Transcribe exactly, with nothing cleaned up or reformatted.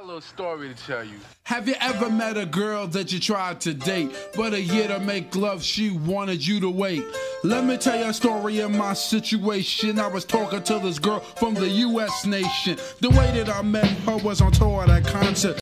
got a little story to tell you. Have you ever met a girl that you tried to date, but a year to make love she wanted you to wait? Let me tell you a story of my situation. I was talking to this girl from the U S nation. The way that I met her was on tour at a concert.